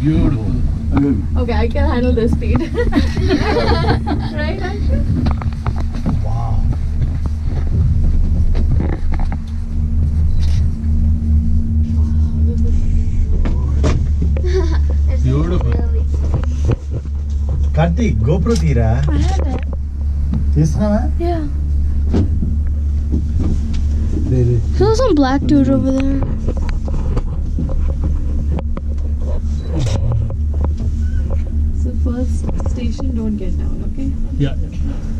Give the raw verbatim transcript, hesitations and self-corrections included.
Beautiful. Okay, I can handle this speed. Right, Anshu? Wow. Beautiful. Karthik, GoPro tira. I have it. Tisnava? Yeah. There's some black dude over there. So first station, don't get down, okay? Yeah. yeah.